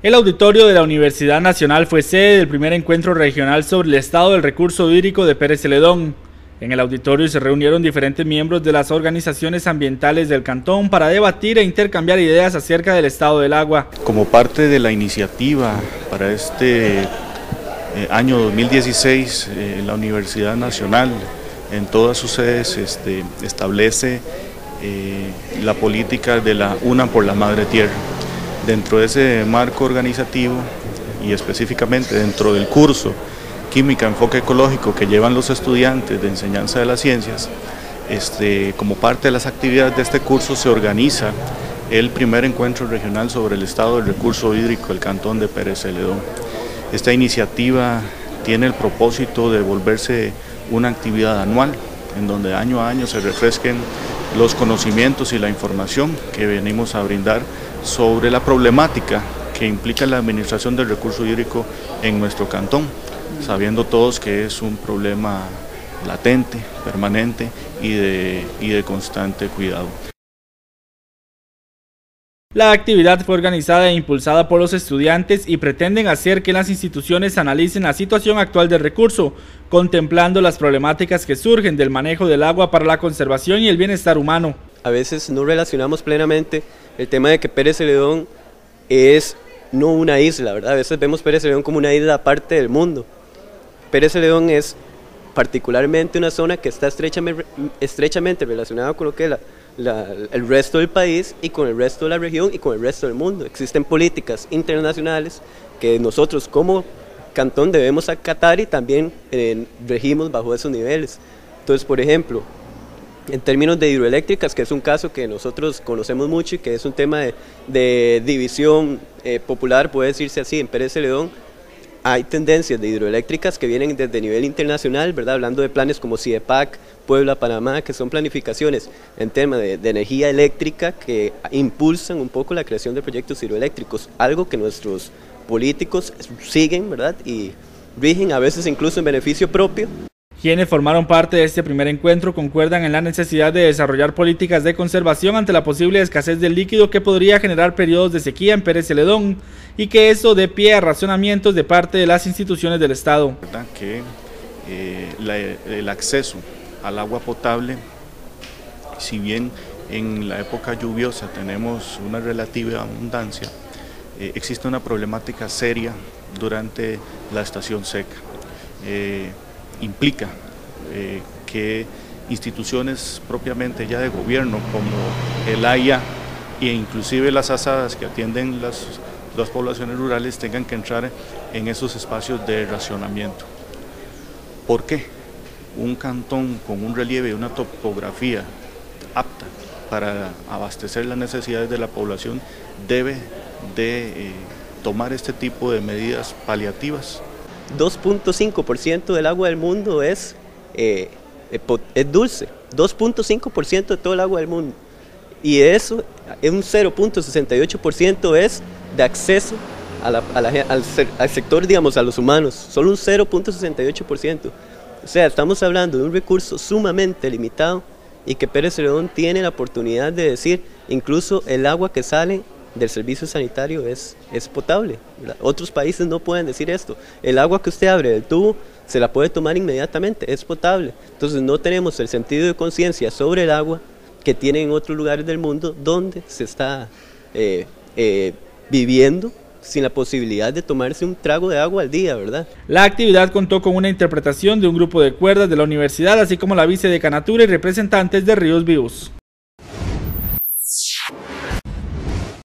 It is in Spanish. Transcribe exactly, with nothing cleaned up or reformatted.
El auditorio de la Universidad Nacional fue sede del primer encuentro regional sobre el estado del recurso hídrico de Pérez Celedón. En el auditorio se reunieron diferentes miembros de las organizaciones ambientales del cantón para debatir e intercambiar ideas acerca del estado del agua. Como parte de la iniciativa para este eh, año dos mil dieciséis, eh, la Universidad Nacional en todas sus sedes este, establece eh, la política de la Una por la Madre Tierra. Dentro de ese marco organizativo y específicamente dentro del curso Química Enfoque Ecológico que llevan los estudiantes de enseñanza de las ciencias, este, como parte de las actividades de este curso se organiza el primer encuentro regional sobre el estado del recurso hídrico del cantón de Pérez Celedón. Esta iniciativa tiene el propósito de volverse una actividad anual en donde año a año se refresquen los conocimientos y la información que venimos a brindar sobre la problemática que implica la administración del recurso hídrico en nuestro cantón, sabiendo todos que es un problema latente, permanente y de, y de constante cuidado. La actividad fue organizada e impulsada por los estudiantes y pretenden hacer que las instituciones analicen la situación actual del recurso, contemplando las problemáticas que surgen del manejo del agua para la conservación y el bienestar humano. A veces no relacionamos plenamente el tema de que Pérez Celedón es no una isla, ¿verdad? A veces vemos Pérez Celedón como una isla aparte del mundo. Pérez Celedón es particularmente una zona que está estrechamente, estrechamente relacionada con lo que es la, la, el resto del país y con el resto de la región y con el resto del mundo. Existen políticas internacionales que nosotros como cantón debemos acatar y también eh, regimos bajo esos niveles. Entonces, por ejemplo, en términos de hidroeléctricas, que es un caso que nosotros conocemos mucho y que es un tema de, de división eh, popular, puede decirse así, en Pérez Celedón hay tendencias de hidroeléctricas que vienen desde nivel internacional, ¿verdad? Hablando de planes como CIEPAC, Puebla, Panamá, que son planificaciones en tema de, de energía eléctrica que impulsan un poco la creación de proyectos hidroeléctricos, algo que nuestros políticos siguen, ¿verdad? Y rigen a veces incluso en beneficio propio. Quienes formaron parte de este primer encuentro concuerdan en la necesidad de desarrollar políticas de conservación ante la posible escasez del líquido que podría generar periodos de sequía en Pérez Celedón y que eso dé pie a razonamientos de parte de las instituciones del Estado. ¿Verdad? Que eh, la, el acceso al agua potable, si bien en la época lluviosa tenemos una relativa abundancia, eh, existe una problemática seria durante la estación seca. Eh, implica eh, que instituciones propiamente ya de gobierno como el A I A e inclusive las asadas que atienden las, las poblaciones rurales tengan que entrar en esos espacios de racionamiento. ¿Por qué? Un cantón con un relieve y una topografía apta para abastecer las necesidades de la población debe de eh, tomar este tipo de medidas paliativas. dos punto cinco por ciento del agua del mundo es, eh, es dulce, dos punto cinco por ciento de todo el agua del mundo. Y eso, un cero punto sesenta y ocho por ciento es de acceso a la, a la, al, al sector, digamos, a los humanos, solo un cero punto sesenta y ocho por ciento. O sea, estamos hablando de un recurso sumamente limitado y que Pérez Celedón tiene la oportunidad de decir, incluso el agua que sale del servicio sanitario es, es potable, ¿verdad? Otros países no pueden decir esto. El agua que usted abre del tubo se la puede tomar inmediatamente, es potable. Entonces no tenemos el sentido de conciencia sobre el agua que tienen en otros lugares del mundo donde se está eh, eh, viviendo sin la posibilidad de tomarse un trago de agua al día, ¿verdad? La actividad contó con una interpretación de un grupo de cuerdas de la universidad, así como la vicedecanatura y representantes de Ríos Vivos.